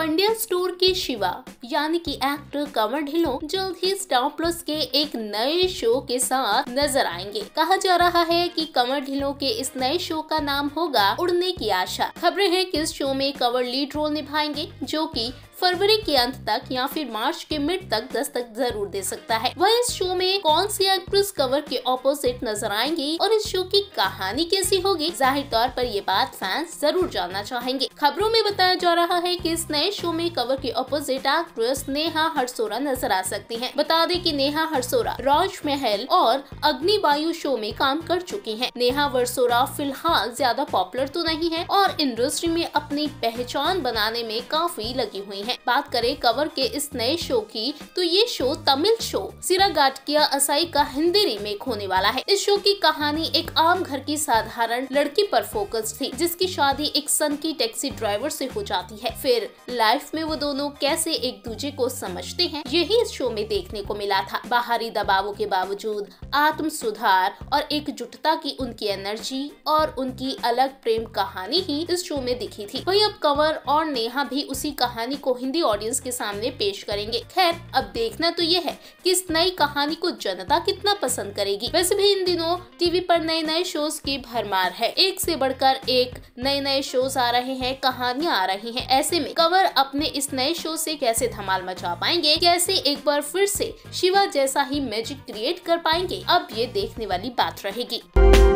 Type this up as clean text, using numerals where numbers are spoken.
Pandya store के शिवा यानी कि एक्टर कंवर ढिल्लों जल्द ही स्टार प्लस के एक नए शो के साथ नजर आएंगे। कहा जा रहा है कि कंवर ढिल्लों के इस नए शो का नाम होगा उड़ने की आशा। खबरें हैं कि इस शो में कंवर लीड रोल निभाएंगे, जो कि फरवरी के अंत तक या फिर मार्च के मिड तक दस्तक जरूर दे सकता है। वह इस शो में कौन सी एक्ट्रेस कंवर के ऑपोजिट नजर आएंगी और इस शो की कहानी कैसी होगी, जाहिर तौर पर ये बात फैंस जरूर जानना चाहेंगे। खबरों में बताया जा रहा है कि इस नए शो में कंवर के ऑपोजिट एक्ट्रेस नेहा हरसोरा नजर आ सकती हैं। बता दें कि नेहा हरसोरा राजमहल और अग्निवायु शो में काम कर चुकी हैं। नेहा हरसोरा फिलहाल ज्यादा पॉपुलर तो नहीं है और इंडस्ट्री में अपनी पहचान बनाने में काफी लगी हुई है। बात करें कंवर के इस नए शो की, तो ये शो तमिल शो सिरागाटकिया असाई का हिंदी रीमेक होने वाला है। इस शो की कहानी एक आम घर की साधारण लड़की पर फोकस थी, जिसकी शादी एक सनकी टैक्सी ड्राइवर से हो जाती है। फिर लाइफ में वो दोनों कैसे एक दूसरे को समझते हैं, यही इस शो में देखने को मिला था। बाहरी दबावों के बावजूद आत्म सुधार और एकजुटता की उनकी एनर्जी और उनकी अलग प्रेम कहानी ही इस शो में दिखी थी। वही अब कंवर और नेहा भी उसी कहानी को हिंदी ऑडियंस के सामने पेश करेंगे। खैर, अब देखना तो ये है कि इस नई कहानी को जनता कितना पसंद करेगी। वैसे भी इन दिनों टीवी पर नए शोज की भरमार है, एक से बढ़कर एक नए शोज आ रहे हैं, कहानियां आ रही हैं। ऐसे में कंवर अपने इस नए शो से कैसे धमाल मचा पाएंगे, कैसे एक बार फिर से शिवा जैसा ही मैजिक क्रिएट कर पाएंगे, अब ये देखने वाली बात रहेगी।